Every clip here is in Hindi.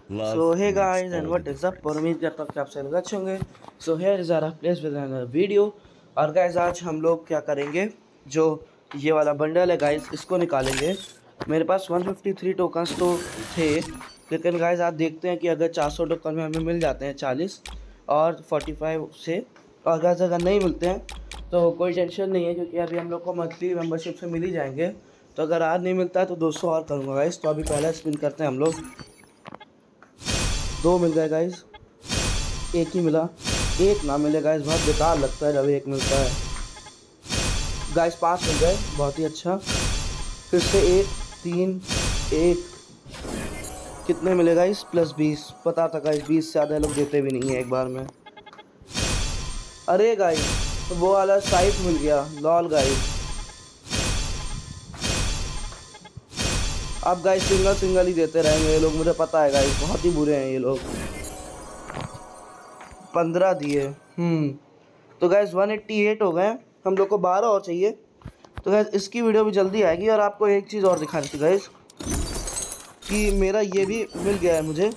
So hey guys and what is up, और उम्मीद करता हूँ कि आप सभी लोग अच्छे होंगे। So here is our place with another video. और गाइस आज हम लोग क्या करेंगे, जो ये वाला बंडल है गाइस इसको निकालेंगे। मेरे पास 153 टोकन्स तो थे, लेकिन गाइस आज देखते हैं कि अगर 400 टोकन में हमें मिल जाते हैं 40 और 45 से, और गाइस अगर नहीं मिलते हैं तो कोई टेंशन नहीं है, क्योंकि अभी हम लोग को मंथली मेंबरशिप से मिल ही जाएंगे। तो अगर आज नहीं मिलता है तो 200 और करूँगा गाइस। तो अभी पहला स्पिन करते हैं हम लोग। 2 मिल गए गाइस, एक ही मिला। एक ना मिले गाइस, बहुत बेकार लगता है जब एक मिलता है गाइस। 5 मिल गए, बहुत ही अच्छा। फिर से 1 3 1, कितने मिले गाइस? +20। पता था गाइस 20 से ज़्यादा लोग देते भी नहीं है एक बार में। अरे गाइस तो वो वाला साइट मिल गया, लॉल गाइस। अब गाइस सिंगल ही देते रहेंगे ये लोग, मुझे पता है गाइस, बहुत ही बुरे हैं ये लोग। 15 दिए। तो गैस 188 हो गए, हम लोग को 12 और चाहिए। तो गैस इसकी वीडियो भी जल्दी आएगी। और आपको एक चीज़ और दिखानी थी गैस, कि मेरा ये भी मिल गया है मुझे।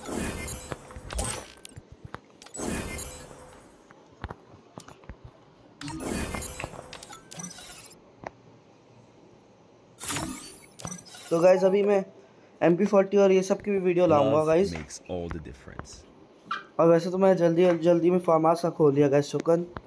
तो गैस अभी मैं MP40 और ये सब की भी वीडियो लाऊंगा गैस। और वैसे तो मैं जल्दी में फार्मास का खोल दिया गैस टोकन।